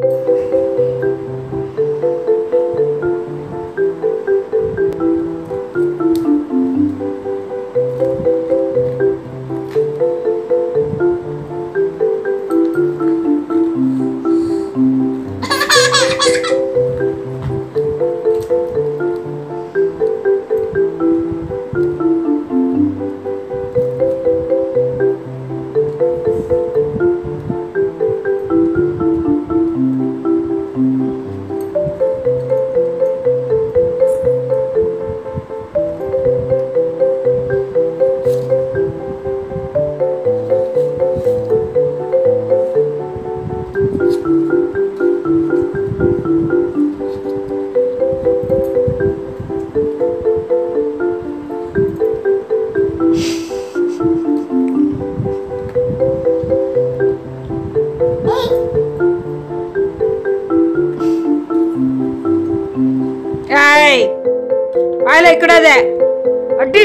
ஏய் வாயில வைக்கூடாது அடி.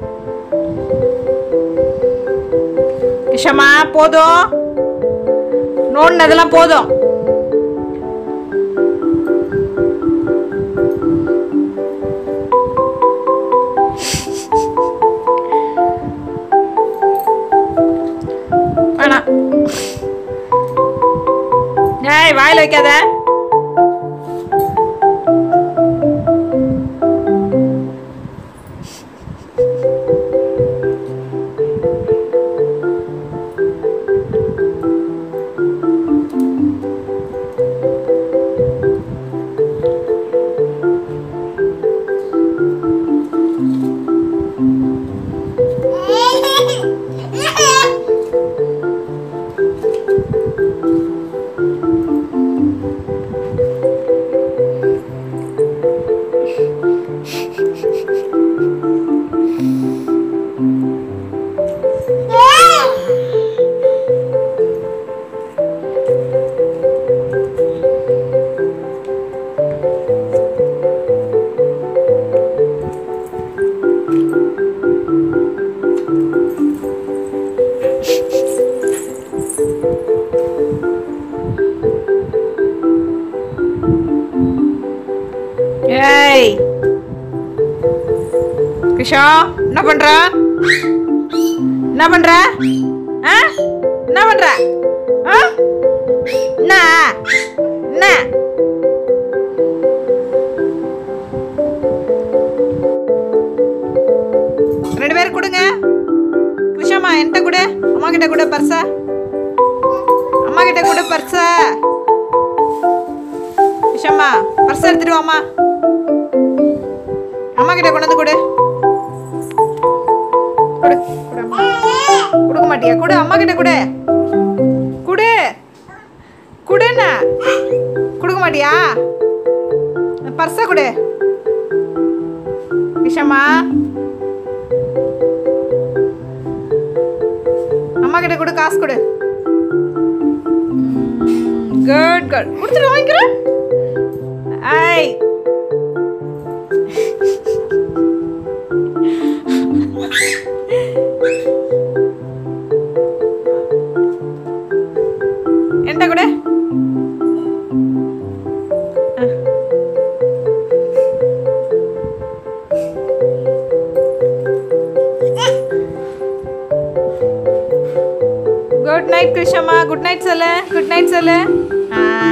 கிஷமா போதும், நோண்டினதெல்லாம் போதும். வேணாம், ஏய் வாயில வைக்காத. ஏய் கிஷா, என்ன பண்ற? என்ன பண்ற? என்ன பண்ற? என்ன என்ன? ரெண்டு பேரும் கொடுங்க. கிருஷாமா என்கிட்ட கொடு, அம்மா கிட்ட கொடு பர்ஸ. அம்மா கிட்ட கொடு பர்ஸ. கிருஷாமா பர்ஸ் எடுத்துட்டு வாமா. அம்மா கிட்ட கொண்டு வந்து கொடு. கொடு கொடு. கொடுக்க மாட்டியா? கொடு, அம்மா கிட்ட கொடு. கொடு கொடுன்னா கொடுக்க மாட்டியா? பர்ஸ கொடு. கிஷாமா அம்மா கிட்ட கொடு, காசு கொடு. Good good. கொடுத்துட்டு வாங்கிக்கிறேன். ஐய் என்கிட்ட கொடு. குட் நைட் கிருஷம்மா. குட் நைட் சொல்லு. குட் நைட் சொல்லு.